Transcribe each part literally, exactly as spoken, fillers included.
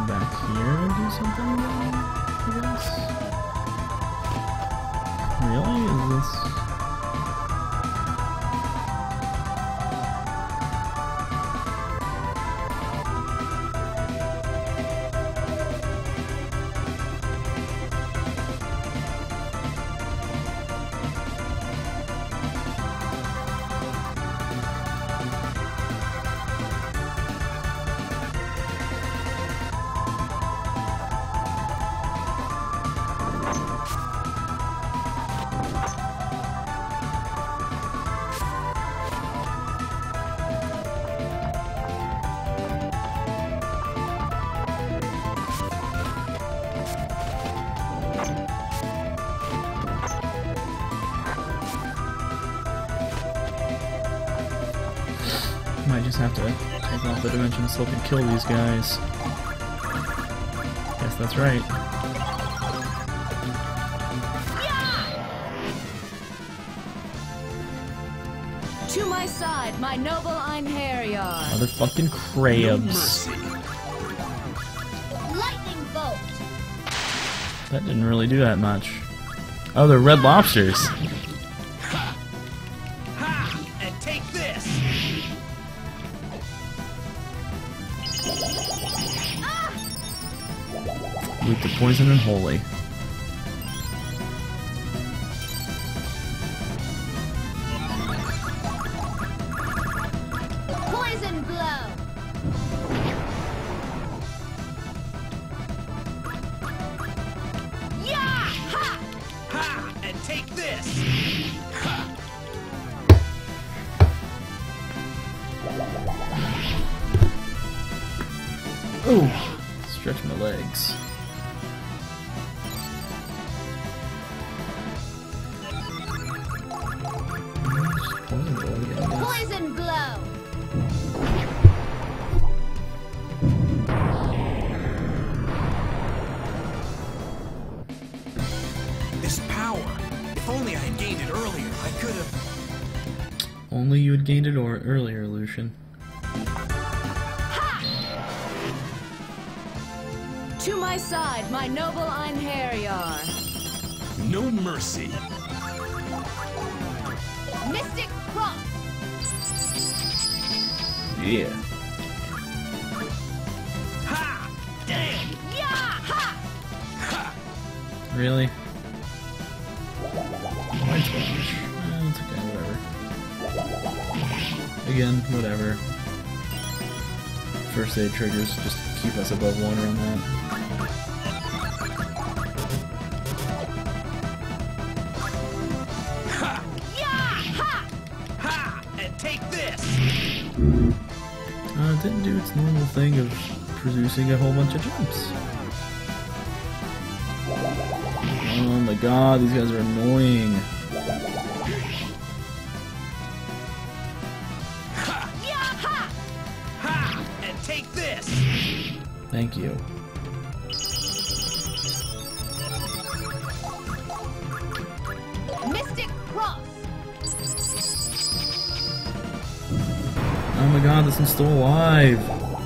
come back here and do something then, I guess? Really? Is this... Might just have to take off the dimension so I can kill these guys. Guess that's right. To my side, my noble Einherjar. Motherfucking crabs. Lightning bolt. That didn't really do that much. Oh, they're red lobsters. Ha! Ha! And take this! Weak to poison and holy. Poison blow. Yeah! Ha! Ha! And take this! Ha! Ooh, stretch my legs. Poison blow. This power! If only I had gained it earlier, I could have... Only you had gained it or earlier, Lucian. To my side, my noble Einherjar. No mercy! Mystic cross. Yeah. Ha! Damn! Yeah! Ha! Ha! Really? White splash. Eh, it's okay, whatever. Again, whatever. First aid triggers just keep us above one on that. Ha! Yeah! Ha! Ha! And take this! Uh, it didn't do its normal thing of producing a whole bunch of jumps. Oh my god, these guys are annoying. Ha! Yeah! Ha! Ha! And take this! Thank you. Mystic cross. Oh my god, this one's still alive.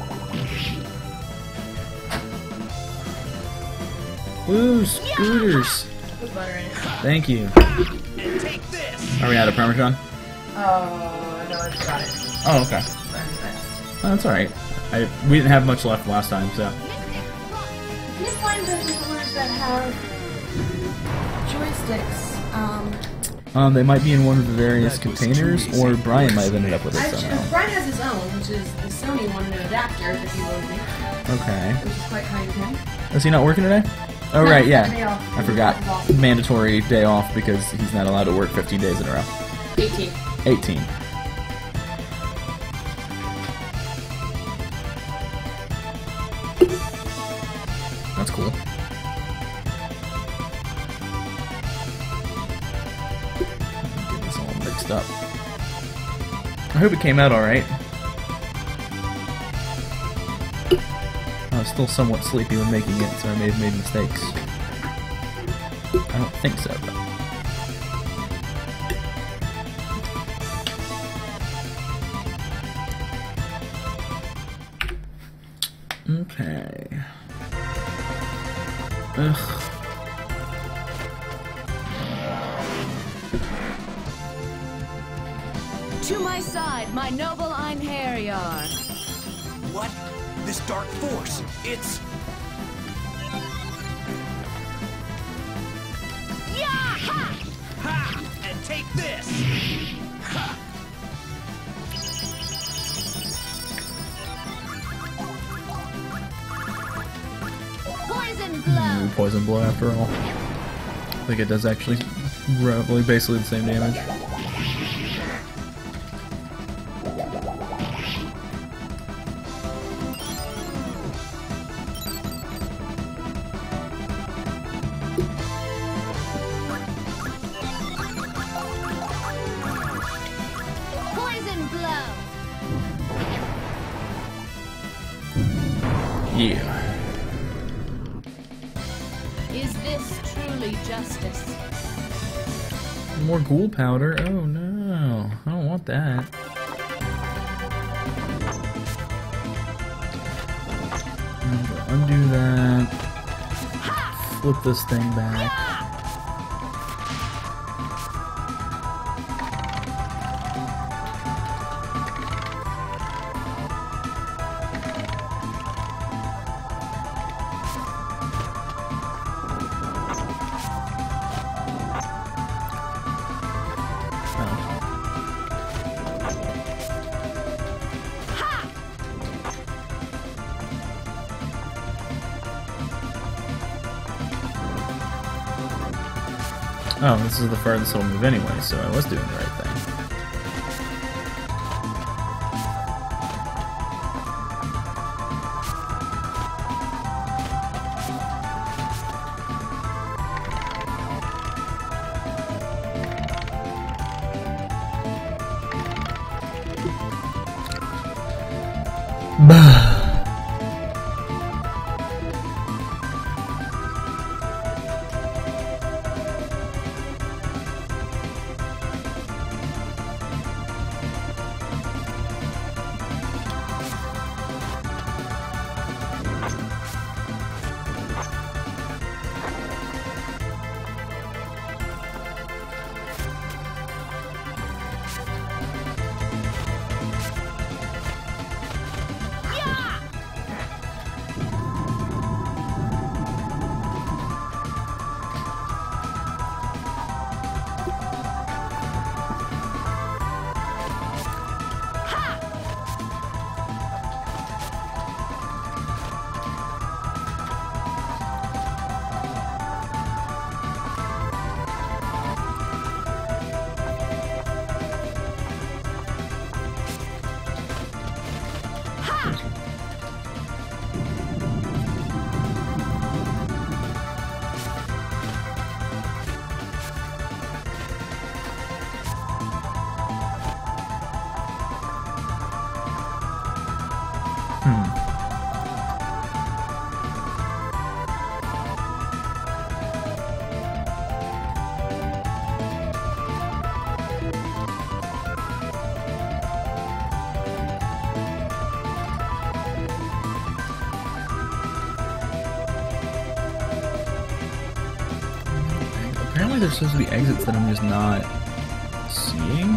Woo, scooters. With butter in it. Thank you. And take this! Are we out of Parmesan? Oh, no, I forgot it. Oh, okay. Oh, that's alright. I we didn't have much left last time, so. Mystic cross. Can you find the rulers that have joysticks? Um, Um, they might be in one of the various containers, or Brian might have ended up with it actually, somehow. Brian has his own, which is the Sony one, an adapter that he loaned me, Okay. which is quite kind of him. Is he not working today? Oh, No, right, day yeah. off. I forgot. Day off. Mandatory day off because he's not allowed to work fifteen days in a row. eighteen. eighteen. That's cool. Get this all mixed up. I hope it came out alright. I was still somewhat sleepy when making it, so I may have made mistakes. I don't think so, though. Okay. Ugh. To my side, my noble Einherjar. What? This dark force, it's... Yaha! Ha! And take this! Ha! Poison blow! Poison blow after all. I think it does actually roughly basically the same damage. Poison blow! Yeah. Is this truly justice? More ghoul powder? Oh no. I don't want that. I'm gonna undo that. Flip this thing back. Oh, this is the farthest it'll move anyway, so I was doing the right thing. Bah. Apparently there's supposed to be exits that I'm just not seeing.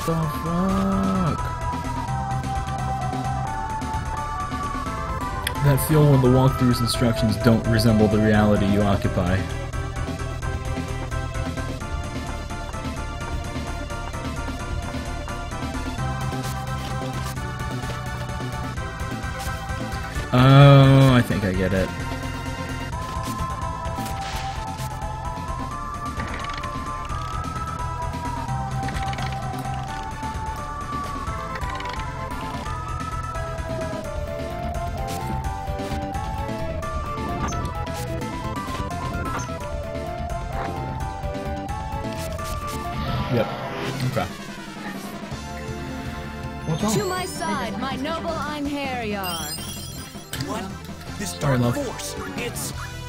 the fuck? That feel when the walkthrough's instructions don't resemble the reality you occupy. Oh, I think I get it. Yep. Okay. What's wrong? To my side, my noble Einherjar. What? This Sorry, dark love. force. It's.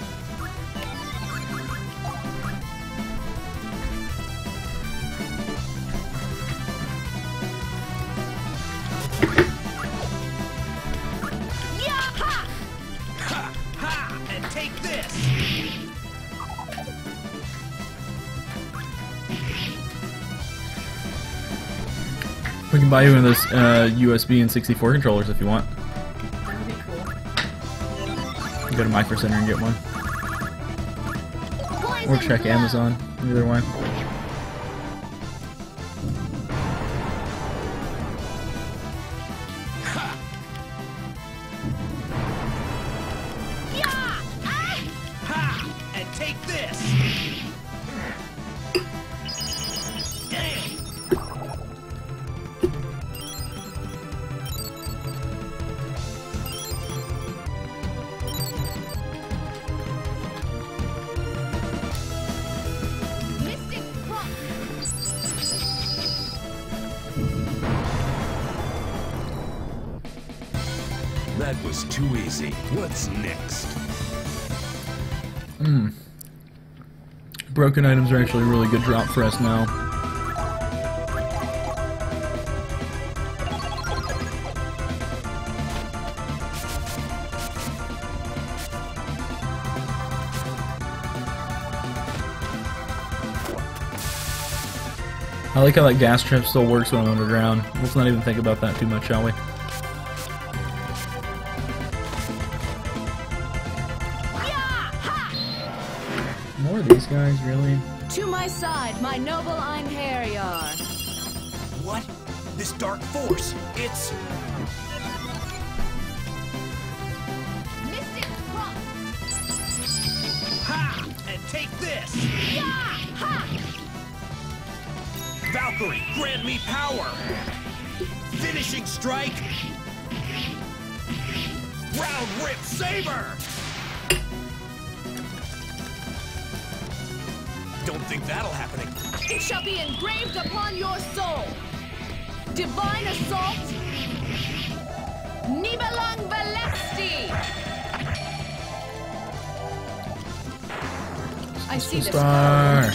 Yaha! Ha! Ha! And take this! We can buy you one of those uh, U S B and sixty-four controllers if you want. That would be cool. You go to Micro Center and get one. Or check Amazon. Either way. Ha! And take this! Damn! Mystic Cross. That was too easy. What's next? Hmm. Broken items are actually a really good drop for us now. I like how that gas trap still works when I'm underground. Let's not even think about that too much, shall we? More of these guys, really? To my side, my noble Einherjar. What? This dark force. It's. Mystic Cross. Ha! And take this! Yaha! Valkyrie, grant me power! Finishing strike! Round rip saber! Don't think that'll happen again. It shall be engraved upon your soul. Divine Assault. Nibelung Velesti. I see this. Star.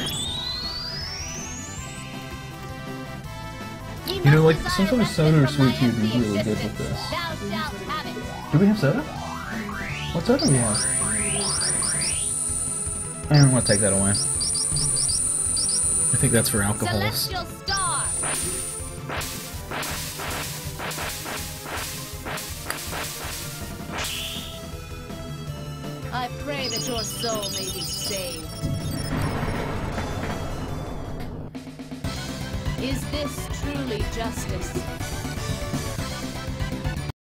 You know, like, some sort of soda or sweet tea would be really good with this. Thou shalt have it. Do we have soda? What soda do we have? I don't want to take that away. I think that's for alcohols. Celestial Star. I pray that your soul may be saved. Is this truly justice?